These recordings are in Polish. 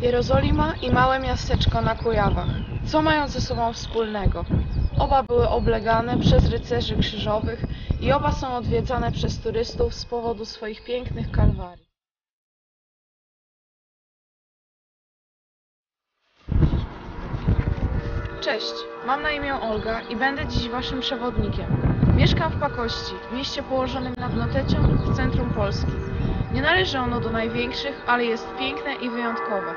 Jerozolima i małe miasteczko na Kujawach. Co mają ze sobą wspólnego? Oba były oblegane przez rycerzy krzyżowych i oba są odwiedzane przez turystów z powodu swoich pięknych kalwarii. Cześć, mam na imię Olga i będę dziś waszym przewodnikiem. Mieszkam w Pakości, mieście położonym nad Notecią w centrum Polski. Nie należy ono do największych, ale jest piękne i wyjątkowe.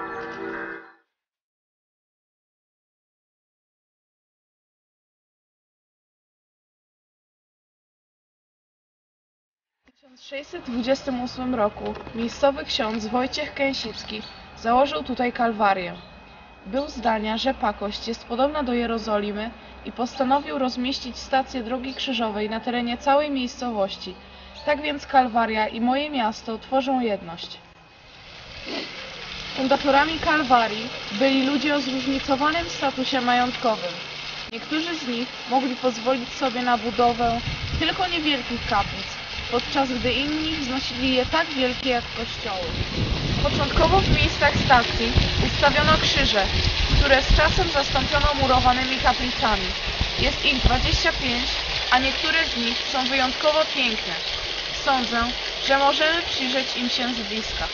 W 1628 roku miejscowy ksiądz Wojciech Kęsicki założył tutaj kalwarię. Był zdania, że Pakość jest podobna do Jerozolimy i postanowił rozmieścić stację drogi krzyżowej na terenie całej miejscowości. Tak więc Kalwaria i moje miasto tworzą jedność. Fundatorami Kalwarii byli ludzie o zróżnicowanym statusie majątkowym. Niektórzy z nich mogli pozwolić sobie na budowę tylko niewielkich kaplic, podczas gdy inni wznosili je tak wielkie jak kościoły. Początkowo w miejscach stacji ustawiono krzyże, które z czasem zastąpiono murowanymi kaplicami. Jest ich 25, a niektóre z nich są wyjątkowo piękne. Sądzę, że możemy przyjrzeć im się z bliska.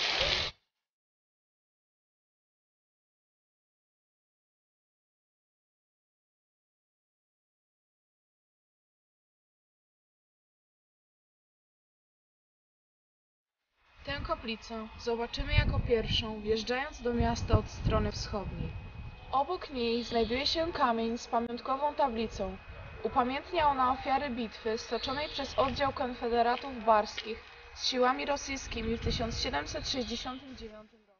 Tę kaplicę zobaczymy jako pierwszą, wjeżdżając do miasta od strony wschodniej. Obok niej znajduje się kamień z pamiątkową tablicą. Upamiętnia ona ofiary bitwy stoczonej przez oddział konfederatów barskich z siłami rosyjskimi w 1769 roku.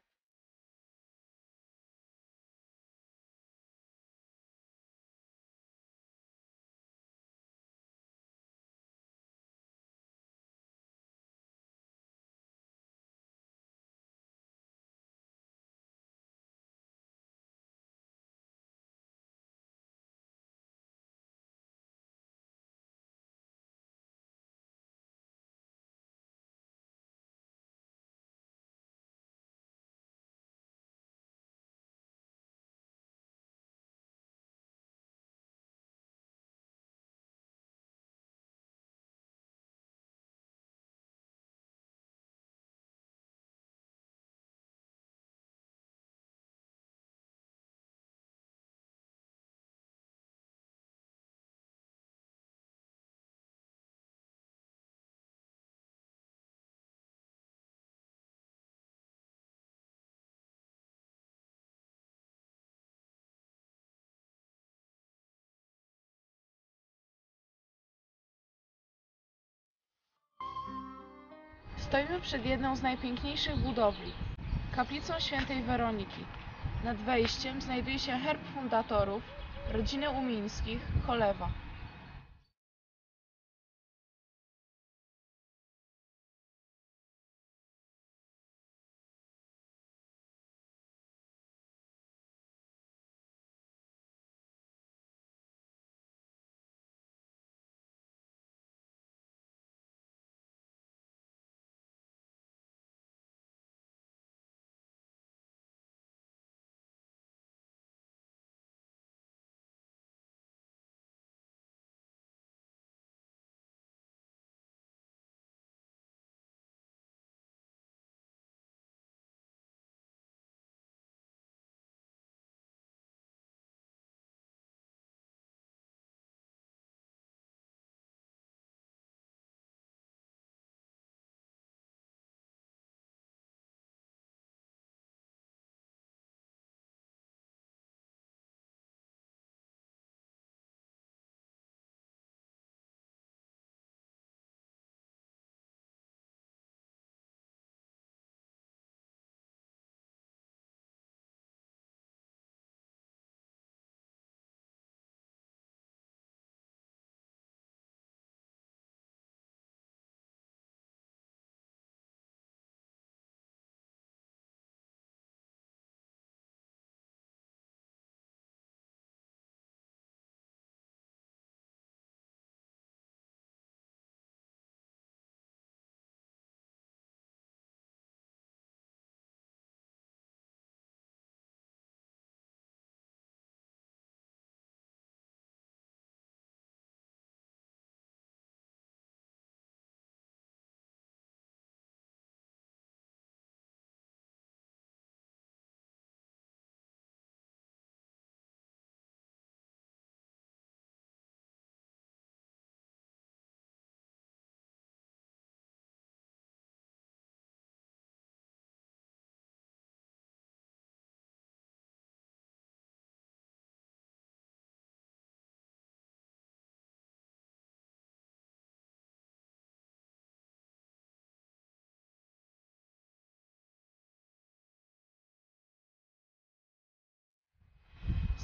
Stoimy przed jedną z najpiękniejszych budowli, kaplicą świętej Weroniki. Nad wejściem znajduje się herb fundatorów, rodziny Umińskich, Cholewa.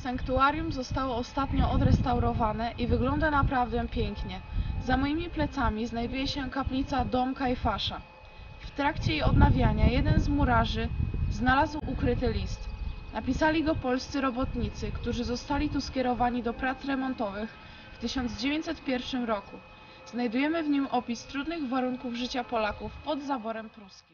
Sanktuarium zostało ostatnio odrestaurowane i wygląda naprawdę pięknie. Za moimi plecami znajduje się kaplica Dom Kajfasza. W trakcie jej odnawiania jeden z murarzy znalazł ukryty list. Napisali go polscy robotnicy, którzy zostali tu skierowani do prac remontowych w 1901 roku. Znajdujemy w nim opis trudnych warunków życia Polaków pod zaborem pruskim.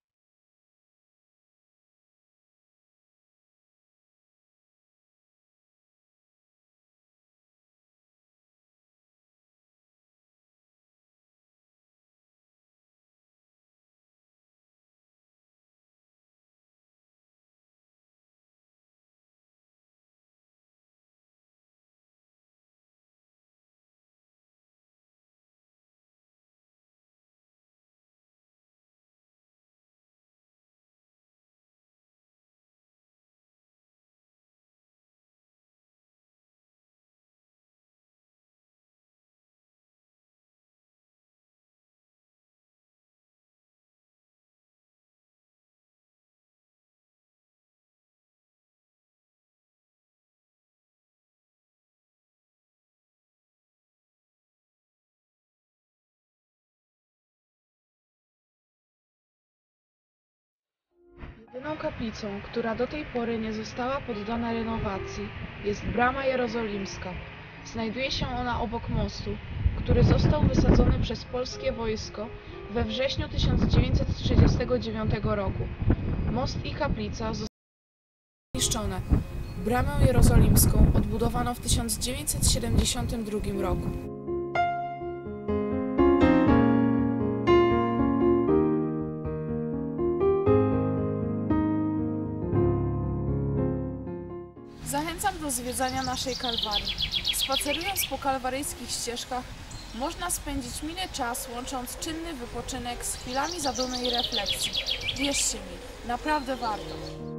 Jedyną kaplicą, która do tej pory nie została poddana renowacji, jest Brama Jerozolimska. Znajduje się ona obok mostu, który został wysadzony przez polskie wojsko we wrześniu 1939 roku. Most i kaplica zostały zniszczone. Bramę Jerozolimską odbudowano w 1972 roku. Zachęcam do zwiedzania naszej Kalwarii. Spacerując po kalwaryjskich ścieżkach, można spędzić mile czas, łącząc czynny wypoczynek z chwilami zadumy i refleksji. Wierzcie mi, naprawdę warto.